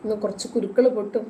ഇന്ന് കുറച്ച് കുരുക്കൾ പൊട്ടും.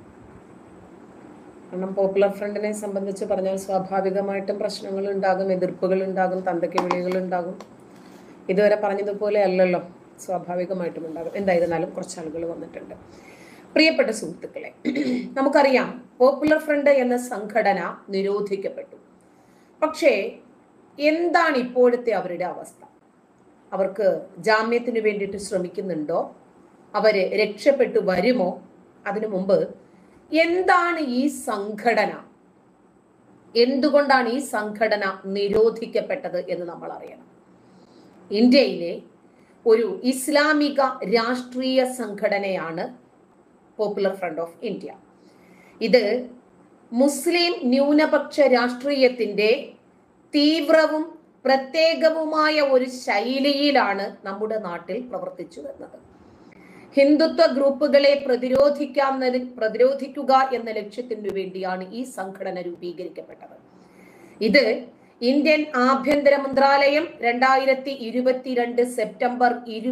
കാരണം പോപ്പുലർ ഫ്രണ്ടിനെ സംബന്ധിച്ച് പറഞ്ഞാൽ സ്വാഭാവികമായിട്ടും പ്രശ്നങ്ങൾ ഉണ്ടാകും, എതിർപ്പുകൾ ഉണ്ടാകും, തന്തയ്ക്ക് വിളികൾ ഉണ്ടാകും. ഇതുവരെ പറഞ്ഞതുപോലെ അല്ലല്ലോ, സ്വാഭാവികമായിട്ടും ഉണ്ടാകും. എന്തായിരുന്നാലും കുറച്ച് ആളുകൾ വന്നിട്ടുണ്ട്. പ്രിയപ്പെട്ട സുഹൃത്തുക്കളെ, നമുക്കറിയാം പോപ്പുലർ ഫ്രണ്ട് എന്ന സംഘടന നിരോധിക്കപ്പെട്ടു. പക്ഷേ എന്താണ് ഇപ്പോഴത്തെ അവരുടെ അവസ്ഥ? അവർക്ക് ജാമ്യത്തിന് വേണ്ടിയിട്ട് ശ്രമിക്കുന്നുണ്ടോ? അവര് രക്ഷപ്പെട്ടു വരുമോ? അതിനു മുമ്പ് എന്താണ് ഈ സംഘടന, എന്തുകൊണ്ടാണ് ഈ സംഘടന നിരോധിക്കപ്പെട്ടത് എന്ന് നമ്മൾ അറിയണം. ഇന്ത്യയിലെ ഒരു ഇസ്ലാമിക രാഷ്ട്രീയ സംഘടനയാണ് പോപ്പുലർ ഫ്രണ്ട് ഓഫ് ഇന്ത്യ. ഇത് മുസ്ലിം ന്യൂനപക്ഷ രാഷ്ട്രീയത്തിന്റെ തീവ്രവും പ്രത്യേകവുമായ ഒരു ശൈലിയിലാണ് നമ്മുടെ നാട്ടിൽ പ്രവർത്തിച്ചു വരുന്നത്. ഹിന്ദുത്വ ഗ്രൂപ്പുകളെ പ്രതിരോധിക്കുക എന്ന ലക്ഷ്യത്തിനു വേണ്ടിയാണ് ഈ സംഘടന രൂപീകരിക്കപ്പെട്ടത്. ഇത് ഇന്ത്യൻ ആഭ്യന്തര മന്ത്രാലയം 2022 സെപ്റ്റംബർ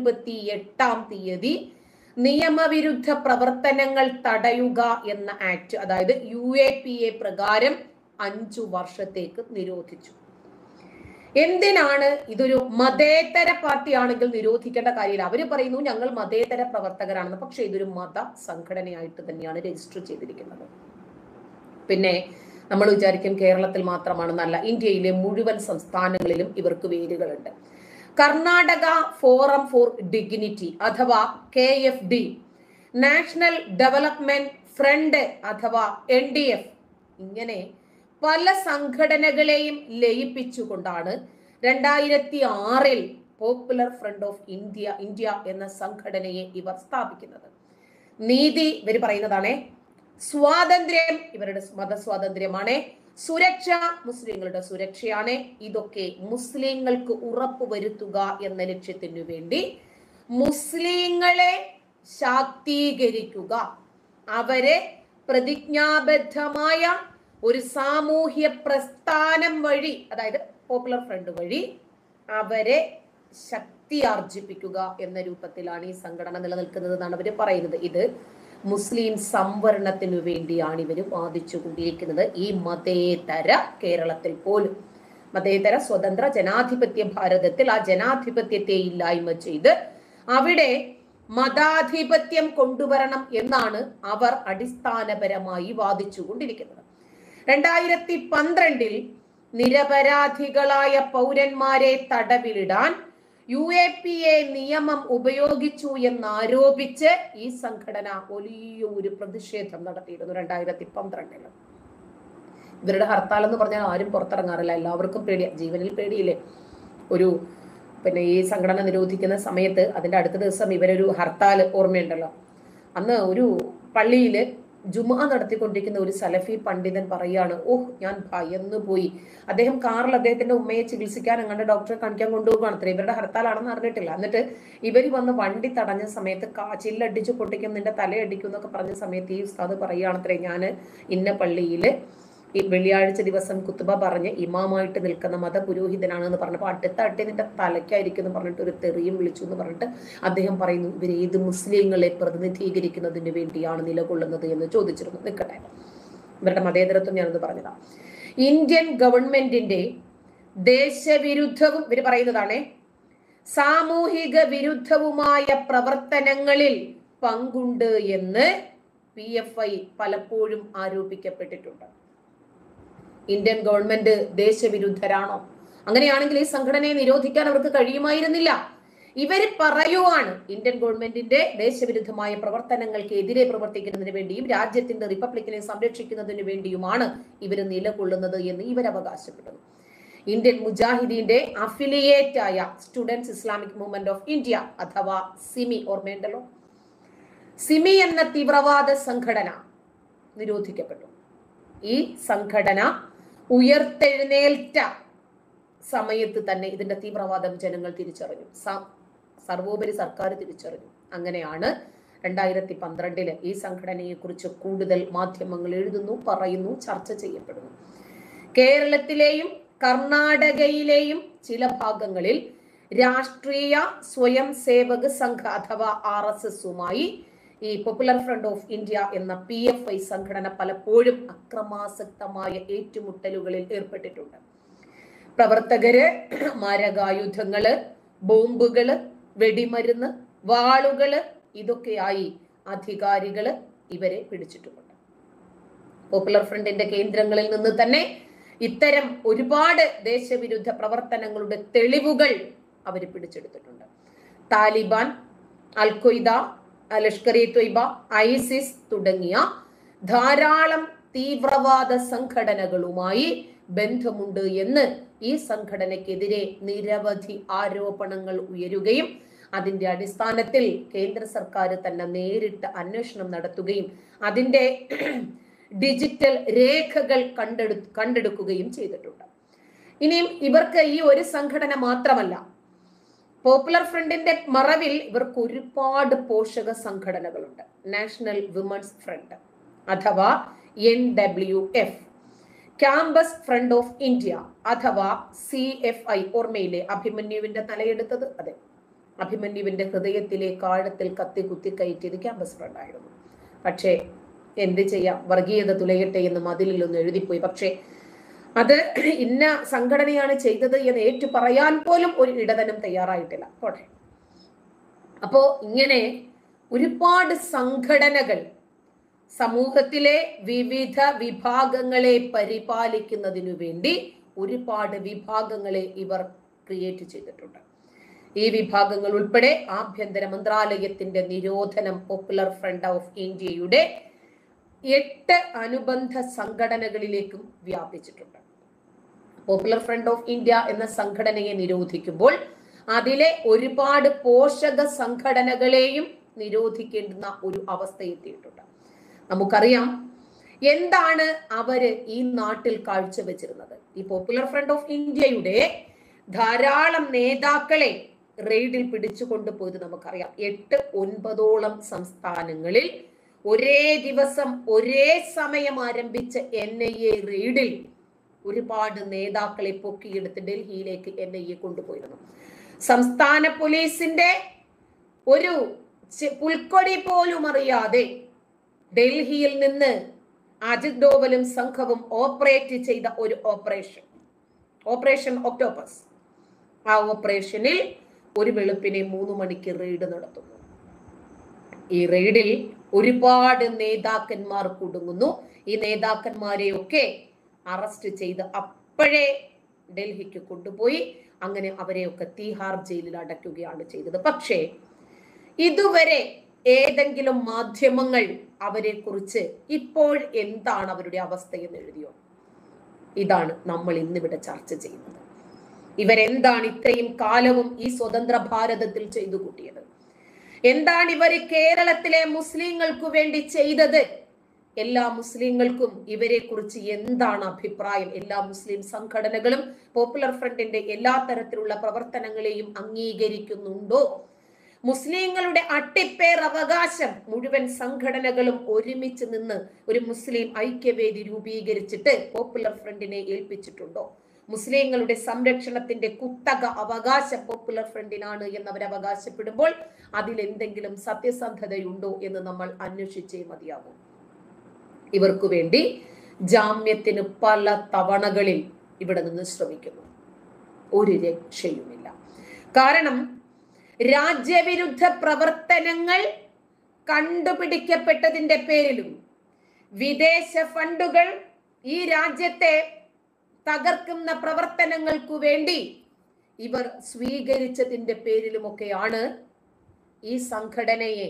28 നിയമവിരുദ്ധ പ്രവർത്തനങ്ങൾ തടയുക എന്ന ആക്ട്, അതായത് UAPA പ്രകാരം 5 വർഷത്തേക്ക് നിരോധിച്ചു. എന്തിനാണ്? ഇതൊരു മതേതര പാർട്ടിയാണെങ്കിൽ നിരോധിക്കേണ്ട കാര്യമില്ല. അവര് പറയുന്നു ഞങ്ങൾ മതേതര പ്രവർത്തകരാണെന്ന്. പക്ഷെ ഇതൊരു മത സംഘടനയായിട്ട് തന്നെയാണ് രജിസ്റ്റർ ചെയ്തിരിക്കുന്നത്. പിന്നെ നമ്മൾ വിചാരിക്കും കേരളത്തിൽ മാത്രമാണെന്നല്ല, ഇന്ത്യയിലെ മുഴുവൻ സംസ്ഥാനങ്ങളിലും ഇവർക്ക് വേരുകളുണ്ട്. കർണാടക ഫോറം ഫോർ ഡിഗ്നിറ്റി അഥവാ KFD, നാഷണൽ ഡെവലപ്മെന്റ് ഫ്രണ്ട് അഥവാ NDF, ഇങ്ങനെ പല സംഘടനകളെയും ലയിപ്പിച്ചുകൊണ്ടാണ് 2006 പോപ്പുലർ ഫ്രണ്ട് ഓഫ് ഇന്ത്യ എന്ന സംഘടനയെ ഇവർ സ്ഥാപിക്കുന്നത്. നീതി ഇവർ പറയുന്നതാണേ, സ്വാതന്ത്ര്യം ഇവരുടെ മതസ്വാതന്ത്ര്യമാണ്, സുരക്ഷ മുസ്ലിങ്ങളുടെ സുരക്ഷയാണ്. ഇതൊക്കെ മുസ്ലിങ്ങൾക്ക് ഉറപ്പുവരുത്തുക എന്ന ലക്ഷ്യത്തിനു വേണ്ടി മുസ്ലിങ്ങളെ ശാക്തീകരിക്കുക, അവരെ പ്രതിജ്ഞാബദ്ധമായ ഒരു സാമൂഹ്യ പ്രസ്ഥാനം വഴി, അതായത് പോപ്പുലർ ഫ്രണ്ട് വഴി അവരെ ശക്തിയാർജിപ്പിക്കുക എന്ന രൂപത്തിലാണ് ഈ സംഘടന നിലനിൽക്കുന്നത് എന്നാണ് അവർ പറയുന്നത്. ഇത് മുസ്ലിം സംവരണത്തിനു വേണ്ടിയാണ് ഇവർ വാദിച്ചു കൊണ്ടിരിക്കുന്നത്. ഈ മതേതര കേരളത്തിൽ പോലും, മതേതര സ്വതന്ത്ര ജനാധിപത്യ ഭാരതത്തിൽ ആ ജനാധിപത്യത്തെ ഇല്ലായ്മ ചെയ്ത് അവിടെ മതാധിപത്യം കൊണ്ടുവരണം എന്നാണ് അവർ അടിസ്ഥാനപരമായി വാദിച്ചു കൊണ്ടിരിക്കുന്നത്. 2012 നിരപരാധികളായ പൗരന്മാരെ തടവിലിടാൻ UAPA നിയമം ഉപയോഗിച്ചു എന്നാരോപിച്ച് ഈ സംഘടന വലിയൊരു പ്രതിഷേധം നടത്തിയിരുന്നു 2012. ഇവരുടെ ഹർത്താൽ എന്ന് പറഞ്ഞാൽ ആരും പുറത്തിറങ്ങാറില്ല, എല്ലാവർക്കും പേടിയാ, ജീവനിൽ പേടിയില്ലേ. പിന്നെ ഈ സംഘടന നിരോധിക്കുന്ന സമയത്ത് അതിന്റെ അടുത്ത ദിവസം ഇവരൊരു ഹർത്താൽ ഓർമ്മയുണ്ടല്ലോ. അന്ന് ഒരു പള്ളിയില് ജുമാ നടത്തിക്കൊണ്ടിരിക്കുന്ന ഒരു സലഫി പണ്ഡിതൻ പറയാണ്, ഓഹ് ഞാൻ ഭയന്നു പോയി. അദ്ദേഹം കാറിൽ അദ്ദേഹത്തിന്റെ ഉമ്മയെ ചികിത്സിക്കാൻ അങ്ങനെ ഡോക്ടറെ കാണിക്കാൻ കൊണ്ടുപോകുകയാണ് അത്ര. ഇവരുടെ ഹർത്താലാണെന്ന് അറിഞ്ഞിട്ടില്ല. എന്നിട്ട് ഇവർ വന്ന് വണ്ടി തടഞ്ഞ സമയത്ത് ചില്ലടിച്ച് പൊട്ടിക്കും, നിന്റെ തലയടിക്കും എന്നൊക്കെ പറഞ്ഞ സമയത്ത് ഈ ഉസ്താദ് പറയുകയാണത്രേ, ഞാൻ ഇന്ന പള്ളിയില് ഈ വെള്ളിയാഴ്ച ദിവസം കുത്തുബ പറഞ്ഞ് ഇമാമായിട്ട് നിൽക്കുന്ന മതപുരോഹിതനാണെന്ന് പറഞ്ഞപ്പോൾ അടുത്ത അട്ടി നിന്റെ തലയ്ക്കായിരിക്കും എന്ന് പറഞ്ഞിട്ട് ഒരു തെറിയും വിളിച്ചു എന്ന് പറഞ്ഞിട്ട് അദ്ദേഹം പറയുന്നു, ഇവരേത് മുസ്ലിങ്ങളെ പ്രതിനിധീകരിക്കുന്നതിന് വേണ്ടിയാണ് നിലകൊള്ളുന്നത് എന്ന് ചോദിച്ചിരുന്നു. നിൽക്കട്ടെ, ഇവരുടെ മതേതരത്വം ഞാനത് പറഞ്ഞതാ. ഇന്ത്യൻ ഗവൺമെന്റിന്റെ ദേശവിരുദ്ധവും ഇവർ പറയുന്നതാണേ, സാമൂഹിക വിരുദ്ധവുമായ പ്രവർത്തനങ്ങളിൽ പങ്കുണ്ട് എന്ന് PFI പലപ്പോഴും ആരോപിക്കപ്പെട്ടിട്ടുണ്ട്. Indian government ദേശവിരുദ്ധരാണോ? അങ്ങനെയാണെങ്കിൽ ഈ സംഘടനയെ നിരോധിക്കാൻ അവർക്ക് കഴിയുമായിരുന്നില്ല. ഇവർ പറയുവാണ് ഇന്ത്യൻ ഗവൺമെന്റിന്റെ ദേശവിരുദ്ധമായ പ്രവർത്തനങ്ങൾക്ക് എതിരെ പ്രവർത്തിക്കുന്നതിന് വേണ്ടിയും രാജ്യത്തിന്റെ റിപ്പബ്ലിക്കിനെ സംരക്ഷിക്കുന്നതിന് വേണ്ടിയുമാണ് ഇവർ നിലകൊള്ളുന്നത് എന്ന് ഇവർ അവകാശപ്പെടുന്നു. ഇന്ത്യൻ മുജാഹിദീന്റെ അഫിലിയേറ്റ് ആയ students Islamic movement of India അഥവാ സിമി, ഓർമ്മയുണ്ടല്ലോ, സിമി എന്ന തീവ്രവാദ സംഘടന നിരോധിക്കപ്പെട്ടു. ഈ സംഘടന ഉയർത്തെഴുന്നേൽറ്റ സമയത്ത് തന്നെ ഇതിന്റെ തീവ്രവാദം ജനങ്ങൾ തിരിച്ചറിഞ്ഞു, സർവോപരി സർക്കാർ തിരിച്ചറിഞ്ഞു. അങ്ങനെയാണ് 2012 ഈ സംഘടനയെ കുറിച്ച് കൂടുതൽ മാധ്യമങ്ങൾ എഴുതുന്നു, പറയുന്നു, ചർച്ച ചെയ്യപ്പെടുന്നു. കേരളത്തിലെയും കർണാടകയിലെയും ചില ഭാഗങ്ങളിൽ രാഷ്ട്രീയ സ്വയം സേവക സംഘ അഥവാ RSSുമായി ഈ പോപ്പുലർ ഫ്രണ്ട് ഓഫ് ഇന്ത്യ എന്ന PFI സംഘടന പലപ്പോഴും അക്രമാസക്തമായ ഏറ്റുമുട്ടലുകളിൽ ഏർപ്പെട്ടിട്ടുണ്ട്. പ്രവർത്തകര് മാരകായുധങ്ങള്, ബോംബുകള്, വെടിമരുന്ന്, വാളുകള് ഇതൊക്കെയായി അധികാരികള് ഇവരെ പിടിച്ചിട്ടുമുണ്ട്. പോപ്പുലർ ഫ്രണ്ടിന്റെ കേന്ദ്രങ്ങളിൽ നിന്ന് തന്നെ ഇത്തരം ഒരുപാട് ദേശവിരുദ്ധ പ്രവർത്തനങ്ങളുടെ തെളിവുകൾ അവർ പിടിച്ചെടുത്തിട്ടുണ്ട്. താലിബാൻ, അൽ-ഖ്വയ്ദ, ലഷ്കർ-ഇ-ത്വയ്ബ, ഐസിസ് തുടങ്ങിയ ധാരാളം തീവ്രവാദ സംഘടനകളുമായി ബന്ധമുണ്ട് എന്ന് ഈ സംഘടനയ്ക്കെതിരെ നിരവധി ആരോപണങ്ങൾ ഉയരുകയും അതിന്റെ അടിസ്ഥാനത്തിൽ കേന്ദ്ര സർക്കാർ തന്നെ നേരിട്ട് അന്വേഷണം നടത്തുകയും അതിന്റെ ഡിജിറ്റൽ രേഖകൾ കണ്ടെടുക്കുകയും ചെയ്തിട്ടുണ്ട്. ഇനിയും ഇവർക്ക് ഈ ഒരു സംഘടന മാത്രമല്ല, പോപ്പുലർ ഫ്രണ്ടിന്റെ മറവിൽ ഇവർക്ക് ഒരുപാട് പോഷക സംഘടനകളുണ്ട്. നാഷണൽ വിമൻസ് ഫ്രണ്ട് അഥവാ NWF, campus front of India അഥവാ CFI. ഓർമ്മയിലെ അഭിമന്യുവിന്റെ തലയെടുത്തത്? അതെ, അഭിമന്യുവിന്റെ ഹൃദയത്തിലേക്ക് ആഴത്തിൽ കത്തി കുത്തി കയറ്റിയത് ക്യാമ്പസ് ഫ്രണ്ട് ആയിരുന്നു. പക്ഷേ എന്ത് ചെയ്യാം, വർഗീയത തുലയട്ടെ എന്ന് മതിലിലൊന്ന് എഴുതിപ്പോയി. പക്ഷേ അത് ഇന്ന സംഘടനയാണ് ചെയ്തത് എന്ന് ഏറ്റു പറയാൻ പോലും ഒരു ഇടതനും തയ്യാറായിട്ടില്ല. പോട്ടെ. അപ്പോ ഇങ്ങനെ ഒരുപാട് സംഘടനകൾ സമൂഹത്തിലെ വിവിധ വിഭാഗങ്ങളെ പരിപാലിക്കുന്നതിനു വേണ്ടി ഒരുപാട് വിഭാഗങ്ങളെ ഇവർ ക്രിയേറ്റ് ചെയ്തിട്ടുണ്ട്. ഈ വിഭാഗങ്ങൾ ഉൾപ്പെടെ ആഭ്യന്തര മന്ത്രാലയത്തിന്റെ നിരോധനം പോപ്പുലർ ഫ്രണ്ട് ഓഫ് ഇന്ത്യയുടെ 8 അനുബന്ധ സംഘടനകളിലേക്കും വ്യാപിച്ചിട്ടുണ്ട്. പോപ്പുലർ ഫ്രണ്ട് ഓഫ് ഇന്ത്യ എന്ന സംഘടനയെ നിരോധിക്കുമ്പോൾ അതിലെ ഒരുപാട് പോഷക സംഘടനകളെയും നിരോധിക്കേണ്ടുന്ന ഒരു അവസ്ഥ എത്തിയിട്ടുണ്ട്. നമുക്കറിയാം എന്താണ് അവര് ഈ നാട്ടിൽ കാഴ്ചവെച്ചിരുന്നത്. ഈ പോപ്പുലർ ഫ്രണ്ട് ഓഫ് ഇന്ത്യയുടെ ധാരാളം നേതാക്കളെ റെയ്ഡിൽ പിടിച്ചു കൊണ്ടുപോയത് നമുക്കറിയാം. 8-9ഓളം സംസ്ഥാനങ്ങളിൽ ഒരേ ദിവസം ഒരേ സമയം ആരംഭിച്ച NIA റെയ്ഡിൽ ഒരുപാട് നേതാക്കളെ പൊക്കിയെടുത്ത് ഡൽഹിയിലേക്ക് NIA കൊണ്ടുപോയിരുന്നു. സംസ്ഥാന പോലീസിന്റെ ഒരു പുൽക്കൊടി പോലും അറിയാതെ ഡൽഹിയിൽ നിന്ന് അജിത് ഡോവലും സംഘവും ഓപ്പറേറ്റ് ചെയ്ത ഒരു ഓപ്പറേഷൻ ഒക്ടോപസ്. ആ ഓപ്പറേഷനിൽ ഒരു വെളുപ്പിനെ 3 മണിക്ക് റെയ്ഡ് നടത്തുന്നു. ഈ റെയ്ഡിൽ ഒരുപാട് നേതാക്കന്മാർ കുടുങ്ങുന്നു. ഈ നേതാക്കന്മാരെയൊക്കെ അറസ്റ്റ് ചെയ്ത് അപ്പോഴേ ഡൽഹിക്ക് കൊണ്ടുപോയി അങ്ങനെ അവരെയൊക്കെ തീഹാർ ജയിലിൽ അടയ്ക്കുകയാണ് ചെയ്തത്. പക്ഷേ ഇതുവരെ ഏതെങ്കിലും മാധ്യമങ്ങൾ അവരെ കുറിച്ച് ഇപ്പോൾ എന്താണ് അവരുടെ അവസ്ഥ എന്ന് എഴുതിയോ? ഇതാണ് നമ്മൾ ഇന്നിവിടെ ചർച്ച ചെയ്യുന്നത്. ഇവരെന്താണ് ഇത്രയും കാലവും ഈ സ്വതന്ത്ര ഭാരതത്തിൽ ചെയ്തു കൂട്ടിയത്? എന്താണ് ഇവർ കേരളത്തിലെ മുസ്ലിങ്ങൾക്ക് വേണ്ടി ചെയ്തത്? എല്ലാ മുസ്ലിങ്ങൾക്കും ഇവരെ കുറിച്ച് എന്താണ് അഭിപ്രായം? എല്ലാ മുസ്ലിം സംഘടനകളും പോപ്പുലർ ഫ്രണ്ടിന്റെ എല്ലാ തരത്തിലുള്ള പ്രവർത്തനങ്ങളെയും അംഗീകരിക്കുന്നുണ്ടോ? മുസ്ലിങ്ങളുടെ അട്ടിപ്പേർ അവകാശം മുഴുവൻ സംഘടനകളും ഒരുമിച്ച് നിന്ന് ഒരു മുസ്ലിം ഐക്യവേദി രൂപീകരിച്ചിട്ട് പോപ്പുലർ ഫ്രണ്ടിനെ ഏൽപ്പിച്ചിട്ടുണ്ടോ? മുസ്ലിങ്ങളുടെ സംരക്ഷണത്തിന്റെ കുത്തക അവകാശം പോപ്പുലർ ഫ്രണ്ടിനാണ് എന്നവർ അവകാശപ്പെടുമ്പോൾ അതിൽ എന്തെങ്കിലും സത്യസന്ധതയുണ്ടോ എന്ന് നമ്മൾ അന്വേഷിച്ചേ മതിയാകും. ഇവർക്കു വേണ്ടി ജാമ്യത്തിന് പല തവണകളിൽ ഇവിടെ നിന്ന് ശ്രമിക്കുന്നു. ഒരു രക്ഷയുമില്ല. കാരണം രാജ്യവിരുദ്ധ പ്രവർത്തനങ്ങൾ കണ്ടുപിടിക്കപ്പെട്ടതിന്റെ പേരിലും വിദേശ ഫണ്ടുകൾ ഈ രാജ്യത്തെ തകർക്കുന്ന പ്രവർത്തനങ്ങൾക്കു വേണ്ടി ഇവർ സ്വീകരിച്ചതിന്റെ പേരിലുമൊക്കെയാണ് ഈ സംഘടനയെ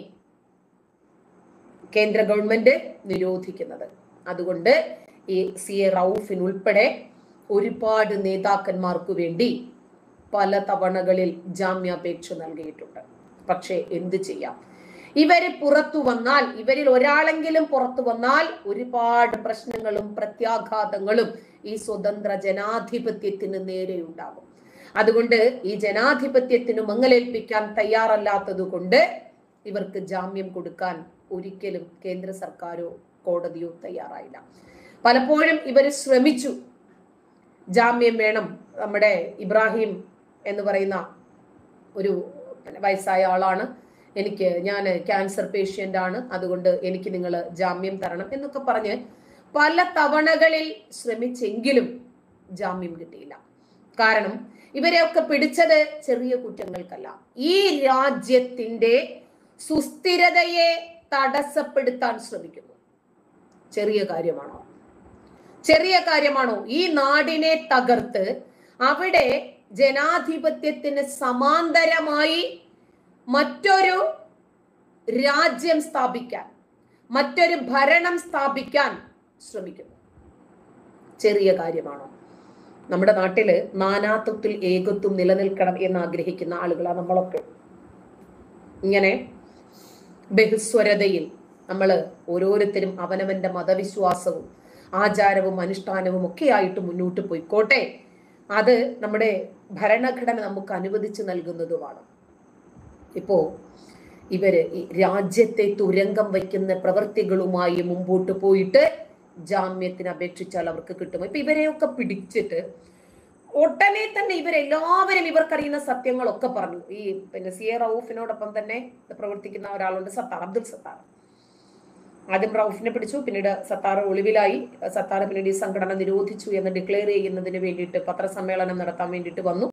കേന്ദ്ര ഗവൺമെന്റ് നിരോധിക്കുന്നത്. അതുകൊണ്ട് ഈ CA റൌഫിനുൾപ്പെടെ ഒരുപാട് നേതാക്കന്മാർക്ക് വേണ്ടി പല തവണകളിൽ ജാമ്യാപേക്ഷ നൽകിയിട്ടുണ്ട്. പക്ഷെ എന്ത് ചെയ്യാം, ഇവര് പുറത്തു വന്നാൽ, ഇവരിൽ ഒരാളെങ്കിലും പുറത്തു വന്നാൽ ഒരുപാട് പ്രശ്നങ്ങളും പ്രത്യാഘാതങ്ങളും ഈ സ്വതന്ത്ര ജനാധിപത്യത്തിന് നേരെയുണ്ടാകും. അതുകൊണ്ട് ഈ ജനാധിപത്യത്തിന് മങ്ങലേൽപ്പിക്കാൻ തയ്യാറല്ലാത്തത് കൊണ്ട് ഇവർക്ക് ജാമ്യം കൊടുക്കാൻ ഒരിക്കലും കേന്ദ്ര സർക്കാരോ കോടതിയോ തയ്യാറായില്ല. പലപ്പോഴും ഇവർ ശ്രമിച്ചു, ജാമ്യം വേണം. നമ്മുടെ ഇബ്രാഹിം എന്ന് പറയുന്ന ഒരു വയസ്സായ ആളാണ്. ഞാൻ ക്യാൻസർ പേഷ്യന്റ് ആണ്, അതുകൊണ്ട് എനിക്ക് നിങ്ങൾ ജാമ്യം തരണം എന്നൊക്കെ പറഞ്ഞ് പല തവണകളിൽ ശ്രമിച്ചെങ്കിലും ജാമ്യം കിട്ടിയില്ല. കാരണം ഇവരെയൊക്കെ പിടിച്ചത് ചെറിയ കുറ്റങ്ങൾക്കല്ല, ഈ രാജ്യത്തിന്റെ സുസ്ഥിരതയെ തടസ്സപ്പെടുത്താൻ ശ്രമിക്കുന്നു. ചെറിയ കാര്യമാണോ? ചെറിയ കാര്യമാണോ? ഈ നാടിനെ തകർത്ത് അവിടെ ജനാധിപത്യത്തിന് സമാന്തരമായി മറ്റൊരു രാജ്യം സ്ഥാപിക്കാൻ, മറ്റൊരു ഭരണം സ്ഥാപിക്കാൻ ശ്രമിക്കുന്നു. ചെറിയ കാര്യമാണോ? നമ്മുടെ നാട്ടില് നാനാത്വത്തിൽ ഏകത്വം നിലനിൽക്കണം എന്ന് ആഗ്രഹിക്കുന്ന ആളുകളാണ് നമ്മളൊക്കെ. ഇങ്ങനെ ബഹുസ്വരതയിൽ നമ്മൾ ഓരോരുത്തരും അവനവന്റെ മതവിശ്വാസവും ആചാരവും അനുഷ്ഠാനവും ഒക്കെ ആയിട്ട് മുന്നോട്ട് പോയിക്കോട്ടെ. അത് നമ്മുടെ ഭരണഘടന നമുക്ക് അനുവദിച്ചു നൽകുന്നതുമാണ്. ഇപ്പോ ഇവര് ഈ രാജ്യത്തെ തുരങ്കം വയ്ക്കുന്ന പ്രവർത്തികളുമായി മുമ്പോട്ട് പോയിട്ട് ജാമ്യത്തിന് അപേക്ഷിച്ചാൽ അവർക്ക് കിട്ടും. ഇപ്പൊ ഇവരെയൊക്കെ പിടിച്ചിട്ട് ഉടനെ തന്നെ ഇവരെല്ലാവരും ഇവർക്കറിയുന്ന സത്യങ്ങളൊക്കെ പറഞ്ഞു. ഈ സിയ റൌഫിനോടൊപ്പം തന്നെ പ്രവർത്തിക്കുന്ന ഒരാളുണ്ട്, അബ്ദുൽ സത്താർ. ആദ്യം റൌഫിനെ പിടിച്ചു, പിന്നീട് സത്താർ ഒളിവിലായി. സത്താർ പിന്നീട് ഈ സംഘടന നിരോധിച്ചു എന്ന് ഡിക്ലെയർ ചെയ്യുന്നതിന് വേണ്ടിയിട്ട് പത്രസമ്മേളനം നടത്താൻ വേണ്ടിയിട്ട് വന്നു.